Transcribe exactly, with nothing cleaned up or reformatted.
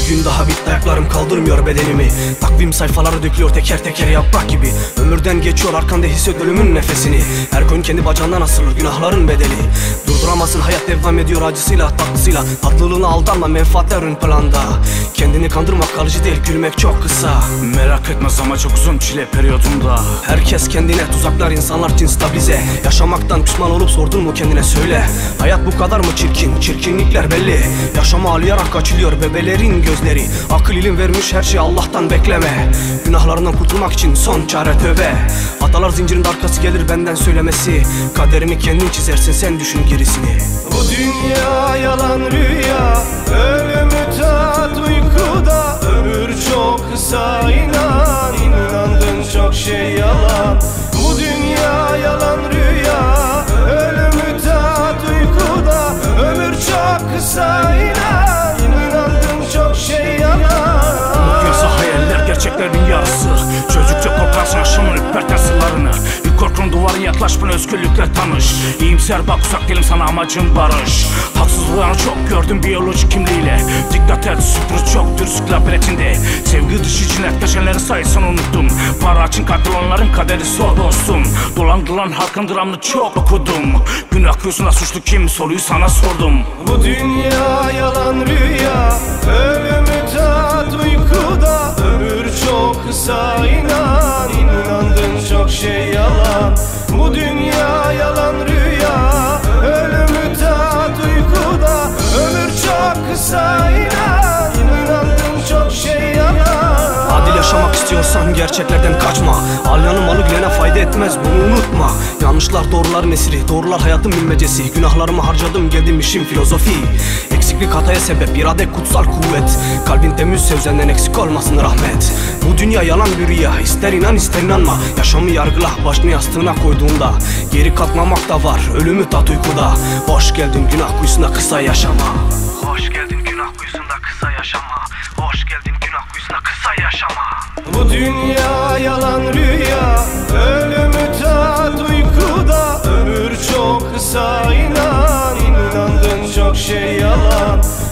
Bir gün daha bitti, ayaklarım kaldırmıyor bedenimi. Takvim sayfaları dökülüyor teker teker yaprak gibi. Ömürden geçiyor, arkanda hisset ölümün nefesini. Her koyun kendi bacağından asılır, günahların bedeli. Durduramazsın, hayat devam ediyor acısıyla tatlısıyla. Tatlılığına aldanma, menfaatler ön planda. Kendini kandırmak kalıcı değil, gülmek çok kısa. Merak etme, ama çok uzun çile periyodunda. Herkes kendine tuzaklar, insanlar cins bize. Yaşamaktan pişman olup sordun mu kendine, söyle. Hayat bu kadar mı çirkin? Çirkinlikler belli. Yaşama ağlayarak kaçılıyor bebelerin gözleri. Akıl ilim vermiş, her şeyi Allah'tan bekleme. Günahlarından kurtulmak için son çare tövbe. Hatalar zincirinde, arkası gelir benden söylemesi. Kaderimi kendin çizersin, sen düşün gerisini. Bu dünya yalan rüya, ölümü tat uykuda. Ömür çok kısa, inan, inandın çok şey yalan. Bu dünya yalan rüya, ölümü tat uykuda. Ömür çok kısa, inan, inandın çok şey yalan. Yoksa hayaller gerçeklerin yarısı. Çocukça korkarsın yaşamın ürperten sırlarını. Bir korkun duvarı, yaklaş bana, özgürlükle tanış. İyimser bak, uzak değilim sana, amacım barış. Haksızlığı çok gördüm biyolojik kimliğiyle. Dikkat et, sürpriz çok dürüstlük labiretinde. Sevgi dışı cinayetleşenlerin sayısını unuttum. Para için katılanların kaderi zor dostum. Dolandırılan halkın dramını çok okudum. Günah yüzüne suçlu kim, soruyu sana sordum. Bu dünya yalan rüya, ölümü tat uykuda. Ömür çok kısa, inan, inandın çok şey yalan. Bu dünya yalan rüya, ölümü tat uykuda. Ömür çok kısa, inan, inandın çok şey yalan. Adil yaşamak istiyorsan gerçeklerden kaçma. Alyanın malı gülene fayda etmez, bunu unutma. Yanlışlar doğruların esiri, doğrular hayatın bilmecesi. Günahlarımı harcadım, geldim işim filozofi. Eksiklik hataya sebep, irade kutsal kuvvet. Kalbin temiz, sevzenden eksik olmasın rahmet. Bu dünya yalan bir rüya, ister inan ister inanma. Yaşamı yargıla, başını yastığına koyduğunda. Geri kalkmamak da var, ölümü tat uykuda. Hoş geldin günah kuyusuna, kısa yaşama. Hoş geldin günah kuyusunda, kısa yaşama. Hoş geldin günah kuyusuna, kısa yaşama. Bu dünya yalan rüya, ölümü tat uykuda. Ömür çok kısa, inan, inandın çok şey yalan.